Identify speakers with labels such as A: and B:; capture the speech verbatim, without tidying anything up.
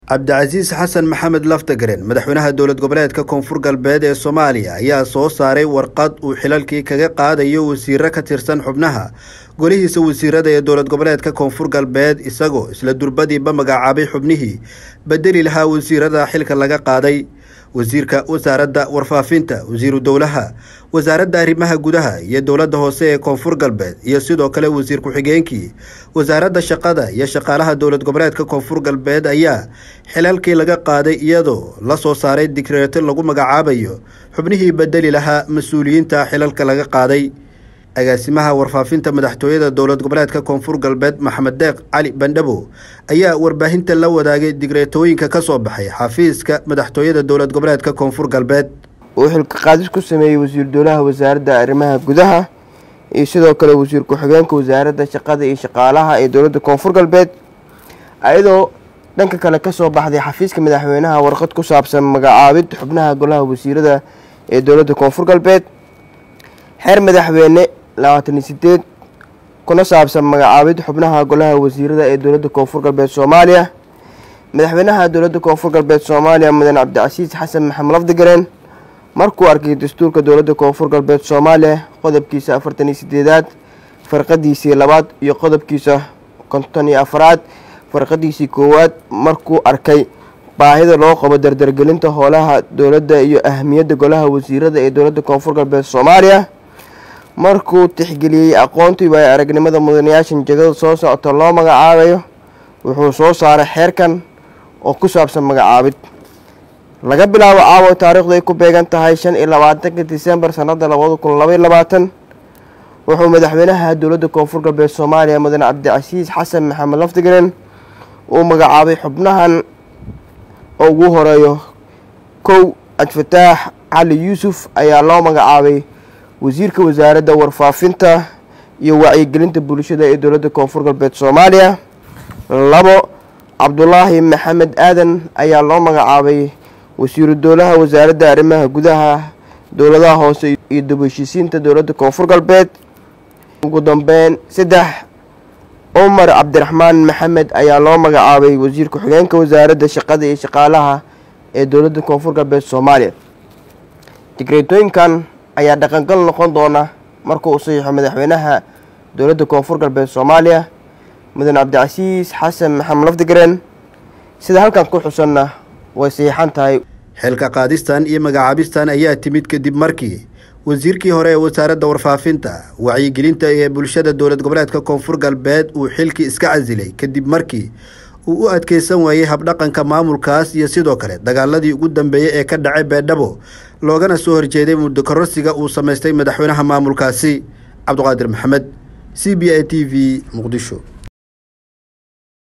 A: cabdicasiis xasan maxamed laftagareen madaxweynaha dowlad goboleedka koonfur galbeed ee Soomaaliya ayaa soo saaray warqad uu xilalkii kaga qaadayo wasiirro ka tirsan xubnaha golihiisa wasiirada ee dowlad goboleedka koonfur galbeed isagoo isla durbadiiba magacaabay xubnihii bedeli lahaa wasiirada xilka laga qaaday wasiirka wasaaradda warfaafinta wasiiru dowlaha wasaaradda arrimaha gudaha iyo dowladda hoose ee koonfur galbeed iyo sidoo kale wasiir ku-xigeenkii wasaaradda shaqada iyo shaqaalaha dowlad goboleedka koonfur galbeed ayaa xilalkii laga qaaday iyadoo la soo saaray digreeto lagu magacaabayo xubnihii bedeli lahaa mas-uuliyiinta xilalka laga qaaday agaasimaha warfaafinta madaxtooyada dowlad goboleedka koonfur galbeed maxamed deeq cali bandhabo ayaa warbaahinta la wadaagay digreetooyinka ka soo baxay xafiiska madaxtooyada dowlad goboleedka koonfur galbeed
B: uu xilka qaadis ku sameeyay wasiir dowlaha wasaaradda arrimaha gudaha iyo sidoo kale wasiir ku-xigeenka wasaaradda shaqada iyo shaqaalaha ee dowladda koonfur galbeed ayadoo dhanka kale ka soo baxday xafiiska madaxweynaha warqad ku saabsan magacaabid xubnaha golaha wasiirada ee dowladda koonfur galbeed xeer madaxweyne labaatan iyo sideed kuna saabsan magacaabid xubnaha golaha wasiirada ee dowladda koonfur galbeed Soomaaliya madaxweynaha dowladda koonfur galbeed Soomaaliya mudane cabdicasiis xasan maxamed laftagareen markuu arkay dastuurka dowladda koonfur galbeed Soomaaliya qodobkiisa afartan iyo sideedaad farqadiisa labaad iyo qodobkiisa konton iyo afraad farqadiisa koowaad markuu arkay baahida loo qabo dardargelinta howlaha dowladda iyo ahmiyadda golaha wasiirada ee dowladda koonfur galbeed Soomaaliya markuu tixgeliyay aqoontii way aragnimada mudanayaashan jagada soo socota loo magacaabayo wuxuu soo saaray xeerkan oo ku saabsan magacaabid laga bilaabo caawa taariikhdu ay ku beegan tahay shan iyo labaatanka Diseembar sanada laba kun laba iyo labaatan wuxuu madaxweynaha dowladda koonfur galbeed Soomaaliya mudane cabdicasiis xasan maxamed laftagareen uu magacaabay xubnahan oo ugu horeeyo kow Abdifataax Cali Yuusuf ayaa loo magacaabay wasiirka wasaaradda warfaafinta iyo wacyigelinta bulshada ee dowladda koonfur galbeed Soomaaliya labo Cabdullaahi Maxamed Aadan ayaa loo magacaabay wasiiru dowlaha wasaaradda arrimaha gudaha dowladaha hoose iyo dib-u-heshiisiinta dowladda koonfur galbeed ugu dambeyn saddex Umar Cabdiraxmaan Maxamed ayaa loo magacaabay wasiir ku-xigeenka wasaaradda shaqada iyo shaqaalaha ee dowladda koonfur galbeed Soomaaliya digreetooyinkan ayaa dhaqangal noqon doona markuu u saxiixo madaxweynaha dowladda koonfur galbeed Soomaaliya mudane cabdicasiis xasan maxamed laftagareen sida halkan ku xusanna way saxiixan tahay
A: xilka qaadistan iyo magacaabistan ayaa timid kadib markii wasiirkii hore ee wasaaradda warfaafinta wacyigelinta ee bulshada dowlad goboleedka koonfur galbeed uu xilkii iska casilay kadib markii uu u adkeysan waayay habdhaqanka maamulkaas iyo sidoo kale dagaaladii ugu dambeeyay ee ka dhacay Beedhabo loogana soo horjeeday muddo kororsiga uu sameystay madaxweynaha maamulkaasi Cabduqaadir Maxamed C B A T V Muqdisho.